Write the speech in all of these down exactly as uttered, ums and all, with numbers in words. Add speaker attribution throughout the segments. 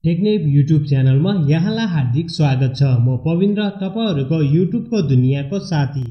Speaker 1: टेक्नेप YouTube च्यानलमा यहाँलाई हार्दिक स्वागत छ। म पविन्द्र, तपाईहरुको युट्युबको दुनियाँको साथी।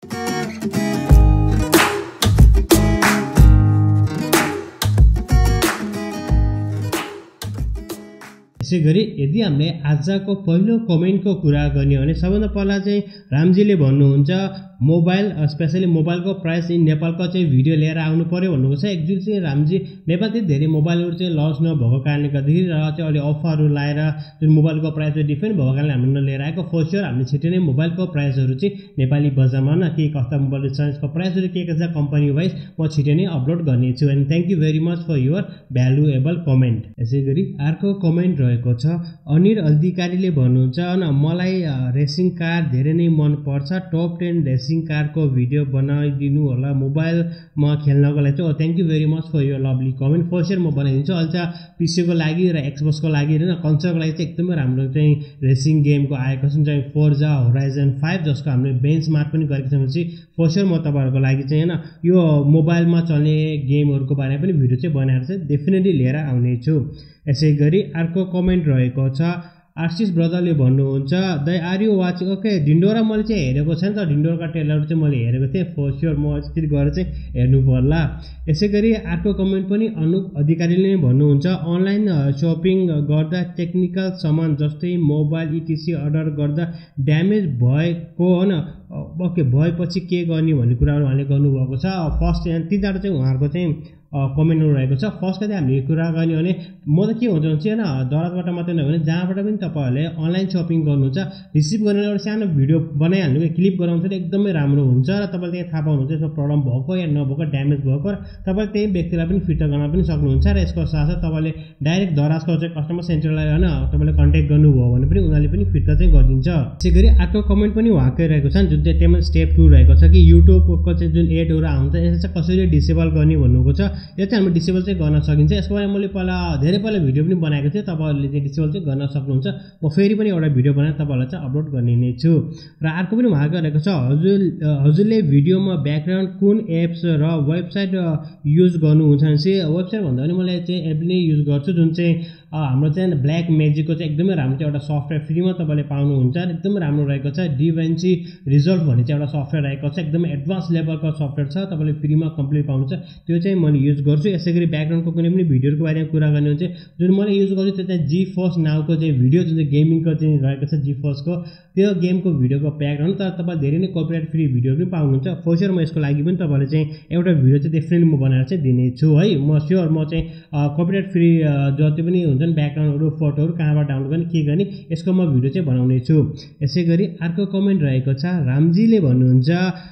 Speaker 1: यसैगरी यदि हामीले आजको पहिलो कमेन्टको कुरा गर्ने हो भने सबैभन्दा पहिला चाहिँ रामजीले भन्नुहुन्छ मोबाइल स्पेशली मोबाइलको प्राइस इन नेपालको चाहिँ भिडियो लिएर आउनु पर्यो भन्नुको छ। एक्चुअली चाहिँ रामजी नेपालतिर धेरै मोबाइलहरु चाहिँ लन्च नभएको कारणले गर्दाखेरि र चाहिँ अलि अफरहरु लाएर जुन मोबाइलको प्राइस चाहिँ डिफरेन्ट भएको कारणले हामीले नलिएर आएको। फर स्योर हामीले छिटै नै मोबाइलको प्राइसहरु चाहिँ नेपाली बजारमा न के कस्ता मोबाइल साइजको प्राइसहरु के के छ कम्पनी वाइज म छिटै नै अपलोड गर्ने छु। And thank you very much for your valuable comment. यसैगरी अर्को कमेन्ट रहेको छ अनिर अधिकारीले भन्नुहुन्छ न मलाई रेसिङ कार धेरै नै मन पर्छ, टप टेन रेसिङ कारको भिडियो बनाइदिनु होला मोबाइलमा खेल्नको लागि चाहिँ। Thank you very much for your lovely comment. For sure म बनाइदिन्छु। अहिले चाहिँ पीसीको लागि र एक्सबक्सको लागि र कन्सोलको लागि चाहिँ एकदमै राम्रो चाहिँ रेसिङ गेमको आएको छ चाहिँ फोर्जा होराइजन फाइभ जसको हामीले बेन्चमार्क पनि गरेको छौँ। चाहिँ फर स्योर म तपाईहरुको लागि चाहिँ हैन यो मोबाइलमा चल्ने गेमहरुको बारेमा पनि भिडियो चाहिँ बनाएर चाहिँ डेफिनेटली लिएर आउने छु। यसैगरी अर्को कमेन्ट रहेको छ आशिष ब्रदरले भन्नुहुन्छ दै are you watching. Okay Dhindora मैले चाहिँ हेरेको छैन त, ढिन्डोराका ट्रेलर चाहिँ मैले हेरेको थिएँ। फर स्योर म स्थिर गएर चाहिँ हेर्नु पर्ला। यसैगरी अर्को कमेन्ट पनि अनुप अधिकारीले नै भन्नुहुन्छ अनलाइन शपिङ गर्दा टेक्निकल सामान जस्तै मोबाइल इटिसी अर्डर गर्दा ड्यामेज भएको हैन ओके भएपछि के गर्ने भन्ने कुराहरु उहाँले गर्नुभएको छ। फर्स्ट तीनवटा चाहिँ उहाँहरुको चाहिँ कमेन्टहरु रहेको छ। फर्स्टमा चाहिँ हामीले कुरा गर्ने भने म त के हुन्छ भने चाहिँ हैन दराजबाट मात्रै नभने जहाँबाट पनि तपाईहरुले अनलाइन शपिङ गर्नुहुन्छ रिसिभ गर्ने एउटा सानो भिडियो बनाइहाल्नु कि क्लिप गराउनु चाहिँ एकदमै राम्रो हुन्छ र तपाईले त्यहाँ थाहा पाउनुहुन्छ यसमा प्रब्लम भएको या नभएको ड्यामेज भएको र तपाईले त्यही व्यक्तिलाई पनि फिर्ता गर्न पनि सक्नुहुन्छ। र यसको साथसाथै तपाईले डाइरेक्ट दराजको चाहिँ कस्टमर सेन्टरलाई हैन तपाईले कन्ट्याक्ट गर्नुभयो भने पनि उनीहरूले पनि फिर्ता चाहिँ गरिदिन्छ। त्यसैगरी अर्को कमेन्ट पनि उहाँकै रहेको छ जुन चाहिँ टेबल स्टेप टू रहेको छ कि युट्युबको चाहिँ जुन एडहरु आउँछ यसलाई चाहिँ कसरी डिसेबल गर्ने भन्नुको छ। यो चाहिँ हामीले डिसेबल चाहिँ गर्न सकिन्छ। यसको बारेमा मैले पहिला धेरै पहिला भिडियो पनि बनाएको थिएँ, तपाईहरुले चाहिँ डिसेबल चाहिँ गर्न सक्नुहुन्छ। म फेरि पनि एउटा भिडियो बनाएर तपाईहरुलाई चाहिँ अपलोड गर्ने नै छु। र अर्को पनि उहाँको रहेको छ हजुर हजुरले भिडियोमा ब्याकग्राउन्ड कुन एप्स र वेबसाइट युज गर्नुहुन्छ भने वेबसाइट भन्दा पनि मैले चाहिँ एप नै युज गर्छु जुन चाहिँ हाम्रो चाहिँ ब्ल्याक म्याजिकको चाहिँ एकदमै राम्रो चाहिँ एउटा सफ्टवेयर फ्रीमा तपाईले पाउनुहुन्छ। एकदमै राम्रो रहेको छ। डिभेन्सी रिजल्ट भन्ने चाहिँ एउटा सफ्टवेयर रहेको छ, एकदमै एडभान्स लेभलको सफ्टवेयर छ, तपाईले फ्रीमा कम्प्लिट पाउनुहुन्छ। त्यो चाहिँ मैले युज गर्छु। यसैगरी ब्याकग्राउन्डको कुनै पनि भिडियोको बारेमा कुरा गर्ने हो चाहिँ जुन मैले युज गर्छु त्यो चाहिँ जी फोर्स नाउको चाहिँ भिडियो जुन चाहिँ गेमिङको चाहिँ रहेको छ जी फोर्सको त्यो गेमको भिडियोको ब्याकग्राउन्ड तर तपाईले धेरै नै कपिराइट फ्री भिडियो पनि पाउनुहुन्छ। फर स्योर म यसको लागि पनि तपाईले चाहिँ एउटा भिडियो चाहिँ डेफिनेटली म बनाएर चाहिँ दिने छु है। म स्योर म चाहिँ कपिराइट फ्री जति पनि हुन्छन् ब्याकग्राउन्डहरु फोटोहरु कहाँबाट डाउनलोड गर्ने के गर्ने यसको म भिडियो चाहिँ बनाउने छु। यसैगरी अर्को कमेन्ट रहेको छ रामजीले भन्नुहुन्छ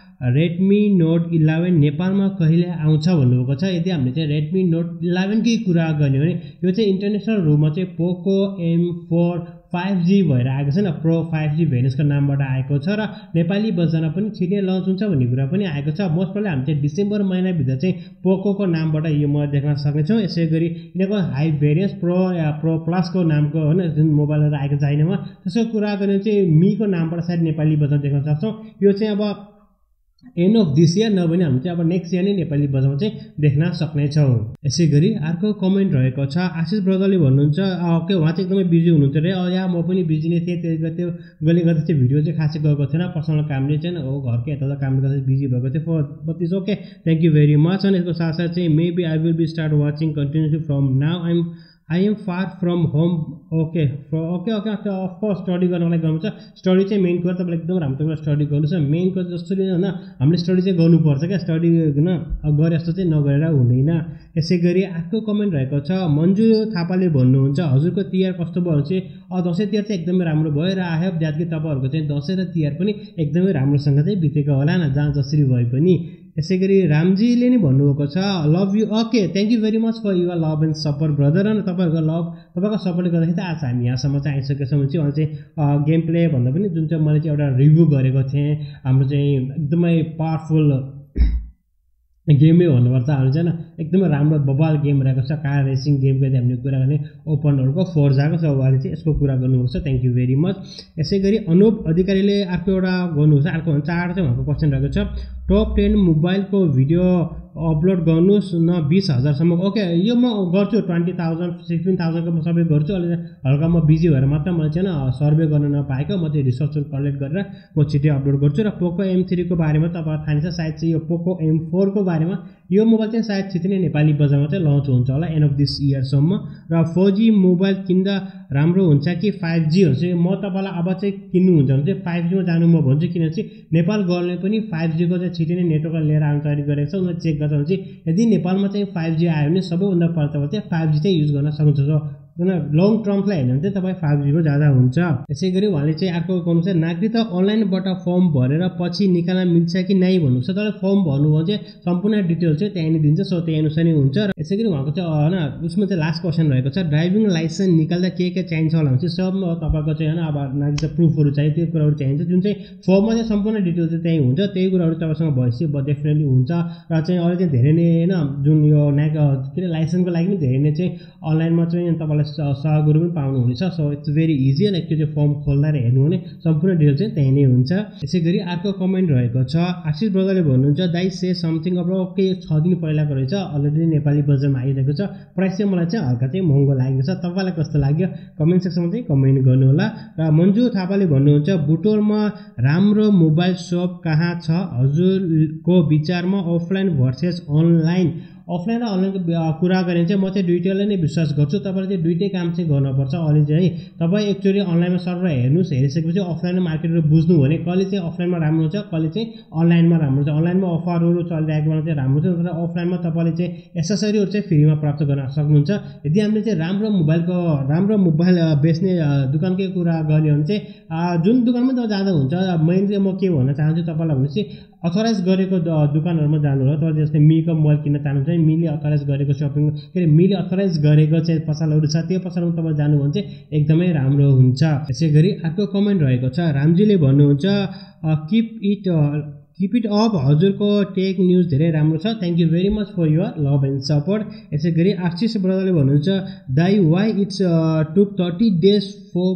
Speaker 1: रेडमी नोट इलेभेन नेपालमा कहिले आउँछ भन्नुभएको छ। यदि हामीले चाहिँ रेडमी नोट इलेभेन कै कुरा गर्ने हो भने यो चाहिँ इन्टरनेसनल रूपमा चाहिँ पोको एम फोर फाइभ जी भएर आएको छ न, प्रो फाइभ जी भेरिएन्टको नामबाट आएको छ र नेपाली बजारमा पनि छिटै लन्च हुन्छ भन्ने कुरा पनि आएको छ। मोस्ट प्रोबब्ली हामी चाहिँ डिसेम्बर महिनाभित्र चाहिँ पोकोको नामबाट यो म देख्न सक्नेछौँ। यसैगरी यिनीहरूको हाई भेरिएन्स प्रो या प्रो प्लसको नामको हैन जुन मोबाइलहरु आएको छ छैनमा त्यसको कुरा गर्ने चाहिँ मीको नामबाट सायद नेपाली बजार देख्न सक्छौँ। यो चाहिँ अब एन्ड अफ दिस इयर नभने हामी चाहिँ अब नेक्स्ट इयर नै नेपाली बजारमा चाहिँ देख्न सक्नेछौँ। यसैगरी अर्को कमेन्ट रहेको छ आशिष ब्रदरले भन्नुहुन्छ ओके उहाँ चाहिँ एकदमै बिजी हुनुहुन्छ रे या म पनि बिजी नै थिएँ त्यो त्यो गले गर्दा चाहिँ भिडियो चाहिँ खासै गएको थिएन, पर्सनल कामले चाहिँ हो घरको यता कामले गर्दा बिजी भएको थियो। For but is okay thank you very much. अनि यसको साथसाथ चाहिँ maybe I will be start watching continuously from now I am I am far from home. Okay okay okay of course study गर्नको लागि गर्नु छ। स्टडी चाहिँ मेन कुरा तपाईँले एकदम राम्रो स्टडी गर्नु छ। मेन कुरा जसरी होइन हामीले स्टडी चाहिँ गर्नुपर्छ क्या, स्टडी होइन गरे जस्तो चाहिँ नगरेर हुँदैन। यसैगरी अर्को कमेन्ट रहेको छ मन्जु थापाले भन्नुहुन्छ हजुरको तिहार कस्तो भयो भने चाहिँ दसैँ तिहार चाहिँ एकदमै राम्रो भयो र आई होप द्याट कि तपाईँहरूको चाहिँ दसैँ र तिहार पनि एकदमै राम्रोसँग चाहिँ बितेको होला न जहाँ जसरी भए पनि। यसैगरी रामजीले नै भन्नुभएको छ love you. Okay thank you very much for your love and support brother. अनि तपाईँहरूको लभ तपाईँको सपोर्टले गर्दाखेरि त आज हामी यहाँसम्म चाहिँ आइसकेका छौँ। चाहिँ अहिले चाहिँ गेम प्ले भन्दा पनि जुन चाहिँ मैले चाहिँ एउटा रिभ्यू गरेको थिएँ हाम्रो चाहिँ एकदमै पावरफुल गेमै भन्नुपर्छ हामी चाहिँ एकदमै राम्रो बबाल गेम रहेको छ कार रेसिङ गेमको यदि हामीले कुरा गर्ने ओपनहरुको फोर्जाको छ उहाँले चाहिँ यसको कुरा गर्नुहुन्छ। Thank you very much. यसैगरी अनुप अधिकारीले अर्को एउटा गर्नुहुन्छ अर्को चार चाहिँ उहाँको क्वेसन रहेको छ टप टेन मोबाइलको भिडियो अपलोड गर्नुहोस् न बीस हजारसम्म। ओके यो म गर्छु ट्वेन्टी थाउजन्ड सिक्सटिन थाउजन्डको म सबै गर्छु। अहिले हल्का म बिजी भएर मात्र मैले चाहिँ सर्वे गर्न नपाएको, म चाहिँ रिसर्चहरू कलेक्ट गरेर म छिटै अपलोड गर्छु। र पोको एम थ्रीको बारेमा तपाईँलाई थाहा छ सायद चाहिँ यो पोको एम फोरको बारेमा यो मोबाइल चाहिँ सायद छिटै नै नेपाली बजारमा चाहिँ लन्च हुन्छ होला एन्ड अफ दिस इयरसम्म। र फोर जी मोबाइल किन्दा राम्रो हुन्छ कि फाइभ जी हुन्छ, म तपाईँलाई अब चाहिँ किन्नुहुन्छ भने चाहिँ फाइभ जीमा जानु म भन्छु। किनभने नेपाल गभर्नमेन्टले पनि फाइभ जीको चाहिँ छिटै नै नेटवर्क लिएर आउनु तयारी गरेको छ। उनीहरूले चेक गर्छ भने चाहिँ यदि नेपालमा चाहिँ फाइभ जी आयो भने सबैभन्दा पहिला तपाईँ चाहिँ फाइभ जी चाहिँ युज गर्न सक्नुहुन्छ। लङ टर्मलाई हेर्नु भने चाहिँ तपाईँ फाइभ जीको जाँदा हुन्छ। यसै गरी उहाँले चाहिँ अर्को गर्नु छ नागरिकता अनलाइनबाट फर्म भरेर पछि निकाल्न मिल्छ कि नै भन्नु छ। तर फर्म भर्नुभयो भने चाहिँ सम्पूर्ण डिटेल चाहिँ त्यहीँ नै दिन्छ, सो त्यही अनुसार नै हुन्छ। र यसै गरी उहाँको चाहिँ होइन उसमा चाहिँ लास्ट क्वेसन रहेको छ ड्राइभिङ लाइसेन्स निकाल्दा के के चाहिन्छ होला भने चाहिँ सब तपाईँको चाहिँ होइन अब नागरिकता प्रुफहरू चाहियो, त्यो कुराहरू चाहिन्छ जुन चाहिँ फर्ममा चाहिँ सम्पूर्ण डिटेल चाहिँ त्यहीँ हुन्छ। त्यही कुराहरू तपाईँसँग भएपछि डेफिनेटली हुन्छ। र चाहिँ अहिले चाहिँ धेरै नै होइन जुन यो नाग के अरे लाइसेन्सको लागि पनि धेरै नै चाहिँ अनलाइनमा चाहिँ तपाईँलाई सहयोगहरू पनि पाउनुहुनेछ। So it's very easy. अनि त्यो चाहिँ फर्म खोल्दा हेर्नु भने सम्पूर्ण डिटेल चाहिँ त्यही नै हुन्छ। यसै गरी अर्को कमेन्ट रहेको छ आशिष ब्रदरले भन्नुहुन्छ दाइ से समथिङ अब ओके छ दिन पहिलाको रहेछ, अलरेडी नेपाली बजारमा आइरहेको छ, प्राइस चाहिँ मलाई चाहिँ हल्का चाहिँ महँगो लागेको छ। तपाईँलाई कस्तो लाग्यो कमेन्ट सेक्सनमा चाहिँ कमेन्ट गर्नु होला। र मन्जु थापाले भन्नुहुन्छ बुटोलमा राम्रो मोबाइल सप कहाँ छ हजुरको विचारमा अफलाइन भर्सेस अनलाइन? अफलाइन र अनलाइनको कुरा गरेर चाहिँ म चाहिँ दुइटैलाई नै विश्वास गर्छु। तपाईँले चाहिँ दुइटै काम चाहिँ गर्नुपर्छ। अहिले चाहिँ तपाईँ एकचोटि अनलाइनमा सर्भर हेर्नुहोस्, हेरिसकेपछि अफलाइन मार्केटहरू बुझ्नु भने कहिले चाहिँ अफलाइनमा राम्रो हुन्छ, कहिले चाहिँ अनलाइनमा राम्रो हुन्छ। अनलाइनमा अफरहरू चलिरहेको बेला चाहिँ राम्रो हुन्छ, तर अफलाइनमा तपाईँले चाहिँ एसेसरीहरू चाहिँ फ्रीमा प्राप्त गर्न सक्नुहुन्छ। यदि हामीले चाहिँ राम्रो मोबाइलको राम्रो मोबाइल बेच्ने दोकानकै कुरा गर्ने भने चाहिँ जुन दोकानमा त जाँदा हुन्छ, मेन चाहिँ म के भन्न चाहन्छु तपाईँलाई भनेपछि अथोराइज गरेको दोकानहरूमा जानु होला। तपाईँ जस्तै मिको मोबाइल किन्न चाहनुहुन्छ भने मिले अथोराइज गरेको सपिङ के अरे मिले अथोराइज गरेको चाहिँ पसलहरू छ, त्यो पसलमा तपाईँ जानु भने चाहिँ एकदमै राम्रो हुन्छ। यसै गरी अर्को कमेन्ट रहेको छ रामजीले भन्नुहुन्छ keep it keep it up हजुरको टेक न्युज धेरै राम्रो छ, thank you very much for your love and support. यसै गरी आशिष ब्रदरले भन्नुहुन्छ दाइ why it's took thirty days for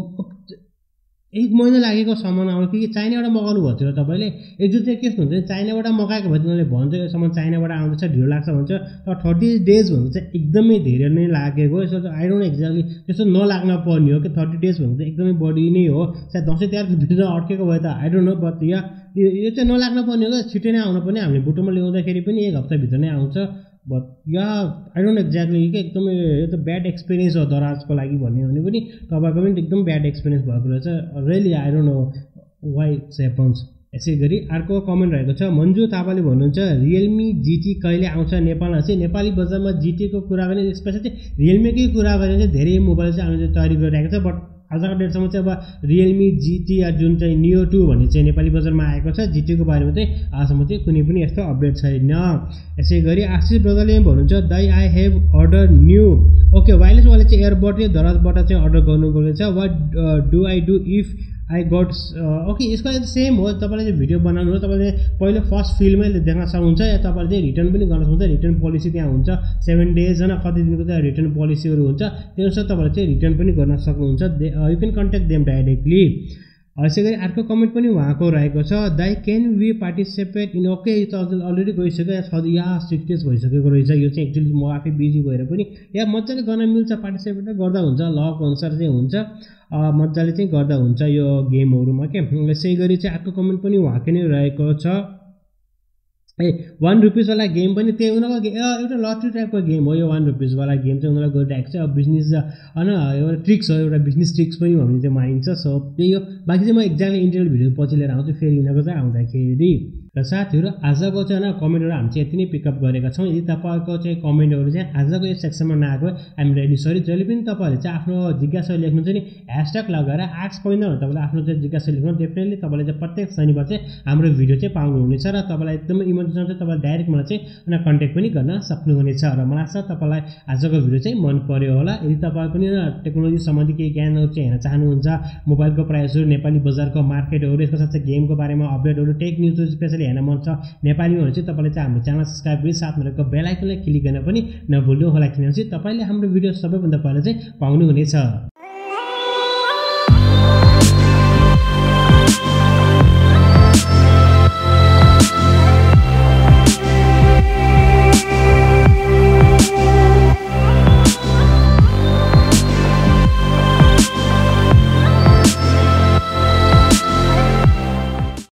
Speaker 1: एक महिना लागेको सामान आउनु कि चाइनाबाट मगाउनु भएको थियो तपाईँले। एकजुट चाहिँ के हुन्छ चाइनाबाट मगाएको भए उनीहरूले भन्छ यो सामान चाइनाबाट आउँदैछ ढिलो लाग्छ भन्छ, तर थर्टी डेज भन्नु चाहिँ एकदमै धेरै नै लागेको। यसो आई डोन्ट एक्ज्याक्टली त्यस्तो नलाग्न पर्ने हो कि थर्टी डेज भन्नु चाहिँ एकदमै बढी नै हो। सायद दसैँ तिहारको बिचमा अड्केको भए त I don't know, but yeah यो चाहिँ नलाग्न पर्ने हो कि छिटै नै आउनु पर्ने। हामीले बुटोमा ल्याउँदाखेरि पनि एक हप्ताभित्र नै आउँछ, but yeah I don't exactly कि एकदमै यो त ब्याड एक्सपिरियन्स हो दराजको लागि भन्यो भने पनि तपाईँको पनि एकदम ब्याड एक्सपिरियन्स भएको रहेछ। Really I don't know why it's happens. यसै गरी अर्को कमेन्ट रहेको छ मन्जु थापाले भन्नुहुन्छ रियलमी जिटी कहिले आउँछ नेपालमा? चाहिँ नेपाली बजारमा जिटीको कुरा गर्ने स्पेसली चाहिँ रियलमीकै कुरा गर्ने चाहिँ धेरै मोबाइल चाहिँ आउने तयारी गरिरहेको छ। बट आजको डेटसम्म चाहिँ अब रियलमी जिटी जुन चाहिँ नियो टू भन्ने चाहिँ नेपाली बजारमा आएको छ, जिटीको बारेमा चाहिँ आजसम्म चाहिँ कुनै पनि यस्तो अपडेट छैन। यसै गरी आशिष ब्रदरले भन्नुहुन्छ दाइ I have order new okay wireless वाले चाहिँ एयरबड चाहिँ दराजबाट चाहिँ अर्डर गर्नुपर्नेछ। What do I do if I got okay यसको सेम हो। तपाईँले चाहिँ भिडियो बनाउनु हो, तपाईँले पहिलो फर्स्ट फिल्डमै देख्न सक्नुहुन्छ या तपाईँले चाहिँ रिटर्न पनि गर्न सक्नुहुन्छ। रिटर्न पोलिसी त्यहाँ हुन्छ सेभेन डेज होइन कति दिनको चाहिँ रिटर्न पोलिसीहरू हुन्छ, त्यो अनुसार तपाईँले चाहिँ रिटर्न पनि गर्न सक्नुहुन्छ। You can contact them directly. यसै गरी अर्को कमेन्ट पनि उहाँको रहेको छ दाइ can we participate in okay यो त अलरेडी गइसक्यो छ या सिक्स डेज भइसकेको रहेछ। यो चाहिँ एक्चुअली म आफै बिजी भएर पनि या मजाले गर्न मिल्छ, पार्टिसिपेट गर्दा हुन्छ, लक अनुसार चाहिँ हुन्छ, मजाले चाहिँ गर्दा हुन्छ यो गेमहरूमा के। यसै गरी चाहिँ अर्को कमेन्ट पनि उहाँकै नै रहेको छ ए वान रुपिसवाला गेम पनि त्यही उनीहरूको एउटा लटरी टाइपको गेम हो यो वान रुपिसवाला गेम चाहिँ उनीहरूलाई गरिरहेको छ। अब बिजनेस होइन एउटा ट्रिक्स हो, एउटा बिजनेस ट्रिक्स पनि भन्ने चाहिँ मानिन्छ। सो त्यही हो, बाँकी चाहिँ म एक्ज्याक्टली इन्टरभ्यू भिडियो पछि लिएर आउँछु फेरि यिनीहरूको चाहिँ आउँदाखेरि। र साथीहरू आजको चाहिँ होइन कमेन्टहरू हामी चाहिँ यति नै पिकअप गरेका छौँ। यदि तपाईँको चाहिँ कमेन्टहरू चाहिँ आजको यो सेक्सनमा नआएको आइएम रेडी सरी। जहिले पनि तपाईँहरूले चाहिँ आफ्नो जिज्ञासा लेख्नुहुन्छ नि ह्यासट्याग लगाएर आर्ट्स पोइन्ट भनेर तपाईँले आफ्नो चाहिँ जिज्ञासा लेख्नु, डेफिनेटली तपाईँले चाहिँ प्रत्येक शनिबार चाहिँ हाम्रो भिडियो चाहिँ पाउनुहुनेछ। र तपाईँलाई एकदमै इमर्जेन्सी चाहिँ तपाईँले डाइरेक्ट मलाई चाहिँ उनीहरू कन्ट्याक्ट पनि गर्न सक्नुहुनेछ। र मलाई लाग्छ तपाईँलाई आजको भिडियो चाहिँ मन पर्यो होला। यदि तपाईँ पनि टेक्नोलोजी सम्बन्धी केही ज्ञानहरू चाहिँ हेर्न चाहनुहुन्छ, मोबाइलको प्राइसहरू, नेपाली बजारको मार्केटहरू, यसको साथै गेमको बारेमा अपडेटहरू, टेक न्युजहरू स्पेसली हेर्न मन छ नेपालीमा भने चाहिँ तपाईँले चाहिँ हाम्रो च्यानल सब्सक्राइब गरी साथमा रहेको बेल आइकनलाई क्लिक गर्न पनि नभुल्नु होला, किनभने चाहिँ तपाईँले हाम्रो भिडियो सबैभन्दा पहिला चाहिँ पाउनुहुनेछ।